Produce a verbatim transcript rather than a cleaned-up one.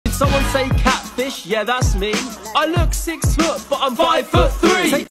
Did someone say catfish? Yeah, that's me. I look six foot, but I'm five foot three.